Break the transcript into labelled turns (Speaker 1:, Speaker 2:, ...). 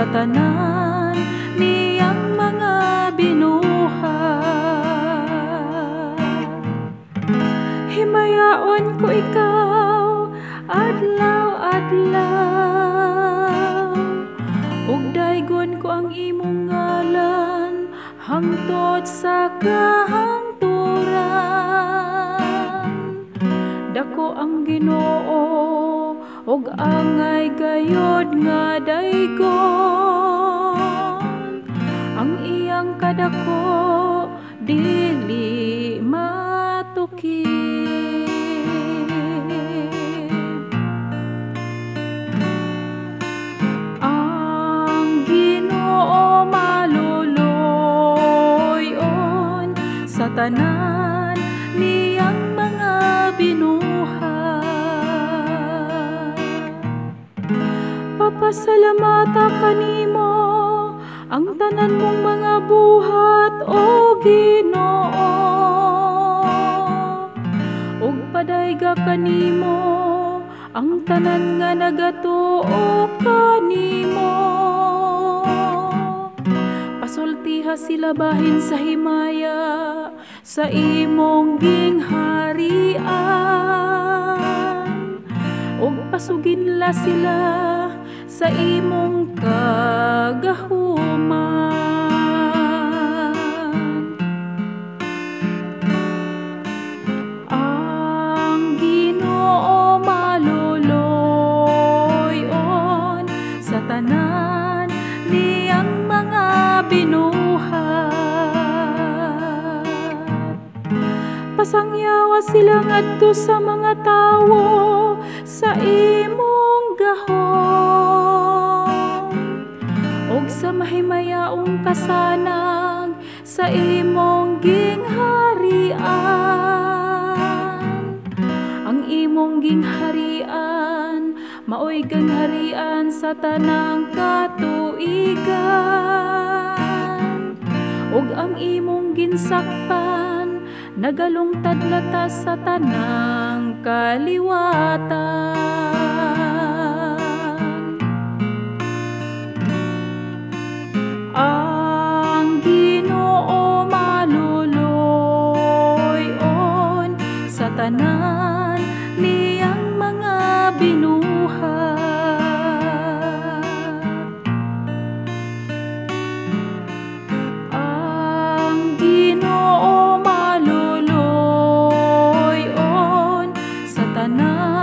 Speaker 1: tanan niyang mga binuhat. Himayaon ko ikaw adlaw-adlaw, ug daygon ko ang imong ngalan hangtod sa kahangturan. Dako ang Ginoo ug angay gayod nga daygon, ang iyang kadako dili matukid. Ang Ginoo maluluyon sa tanan niyang mga binuhat. Papasalamata kanimo ang tanan mong mga buhat, o Ginoo, ug padayga kanimo ang tanan nga nagatuo kanimo. Pasultiha sila bahin sa himaya sa imong gingharian, ug pasuginla sila sa imong kagahuman. Ang Ginoo maluluyon sa tanan niyang mga binuhat. Pasangyawa sila ngadto sa mga tawo sa imong gahom, ug sa mahimayaong kasanag sa imong gingharian. Ang imong gingharian maoy gangharian sa tanang katuigan, ug ang imong ginsakpan nagalungtad latas sa tanang kaliwatan. Ang Ginoo maluluyon sa tanan niyang mga binuhat. Ang Ginoo maluluyon sa tanan